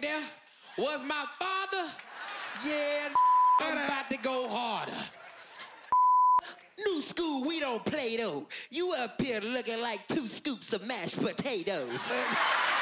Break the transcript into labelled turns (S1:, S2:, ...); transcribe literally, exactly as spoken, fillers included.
S1: there was my father, yeah, I'm about to go harder. New school, we don't play though. You up here looking like two scoops of mashed potatoes.